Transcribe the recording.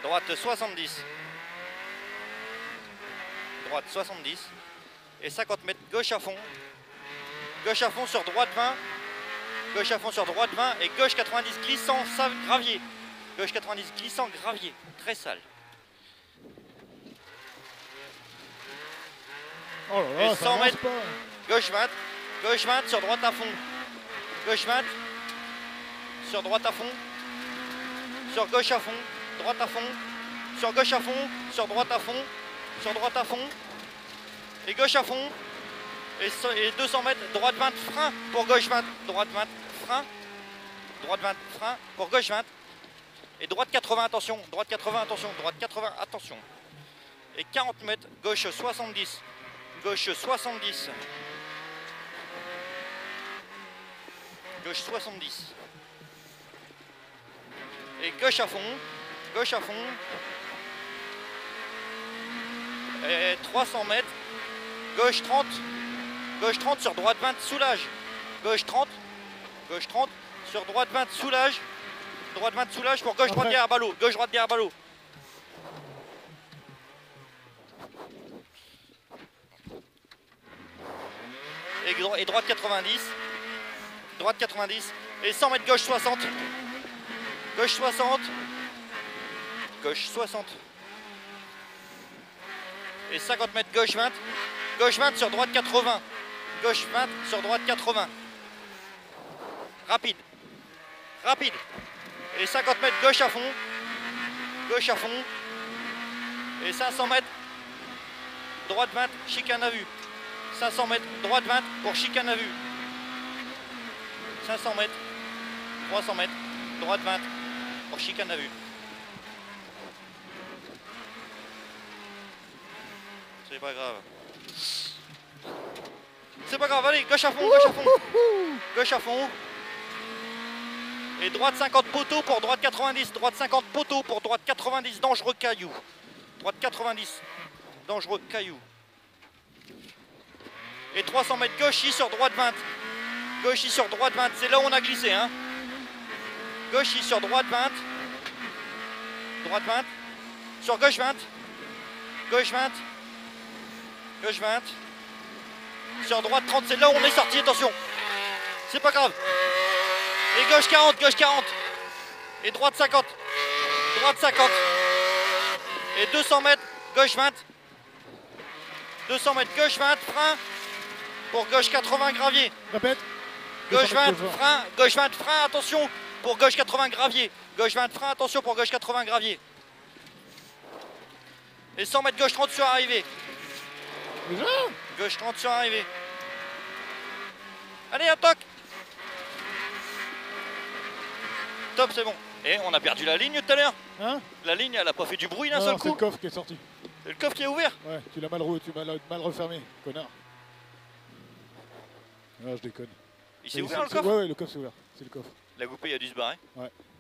Droite 70. Droite 70. Et 50 mètres, gauche à fond. Gauche à fond sur droite 20. Gauche à fond sur droite 20. Et gauche 90 glissant, gravier. Gauche 90 glissant, gravier. Très sale. Oh là là, Et ça 100 avance mètres. pas. Gauche 20. Gauche 20 sur droite à fond. Gauche 20. Sur droite à fond. Sur gauche à fond. Droite à fond. Sur gauche à fond. Sur droite à fond. Sur droite à fond. Et gauche à fond. Et 200 mètres. Droite 20. Frein pour gauche 20. Droite 20. Frein. Droite 20. Frein pour gauche 20. Et droite 80. Attention. Droite 80. Attention. Droite 80. Attention. Et 40 mètres. Gauche 70. Gauche 70. Gauche 70. Et gauche à fond. Gauche à fond. Et 300 mètres. Gauche 30. Gauche 30 sur droite 20. Soulage. Gauche 30. Gauche 30. Sur droite 20. Soulage. Droite 20. Soulage pour gauche droite derrière ballot. Gauche droite derrière ballot. Et droite 90. Droite 90. Et 100 mètres gauche 60. Gauche 60. Gauche 60. Et 50 mètres gauche 20. Gauche 20 sur droite 80. Gauche 20 sur droite 80. Rapide. Rapide. Et 50 mètres gauche à fond. Gauche à fond. Et 500 mètres. Droite 20, chicane à vue. 500 mètres, droite 20 pour chicane à vue. 500 mètres, 300 mètres, droite 20 pour chicane à vue. C'est pas grave. C'est pas grave, allez, gauche à fond, gauche à fond. Gauche à fond. Et droite 50 poteaux pour droite 90. Droite 50 poteaux pour droite 90, dangereux caillou. Droite 90, dangereux caillou. Et 300 mètres gauche sur droite 20. Gauche sur droite 20, c'est là où on a glissé. Hein. Gauche sur droite 20. Droite 20. Sur gauche 20. Gauche 20. Gauche 20. Sur droite 30, c'est là où on est sorti, attention. C'est pas grave. Et gauche 40, gauche 40. Et droite 50. Droite 50. Et 200 mètres, gauche 20. 200 mètres, gauche 20, frein. Pour gauche 80 gravier. Répète. Gauche 20, frein. Gauche 20, frein, attention. Pour gauche 80 gravier. Gauche 20, frein, attention pour gauche 80 gravier. Et 100 mètres, gauche 30 sur arrivée. Déjà ? Gauche 30 sur arrivée. Allez, un toc. Top, c'est bon. Et on a perdu la ligne tout à l'heure. Hein ? La ligne, elle a pas fait du bruit d'un Non, seul c'est coup. le coffre qui est sorti. C'est le coffre qui est ouvert. Ouais, tu l'as mal refermé, connard. Ah, je déconne. Il s'est ouvert le coffre. Ouais, le coffre s'est ouvert. C'est le coffre. La goupille a dû se barrer. Ouais.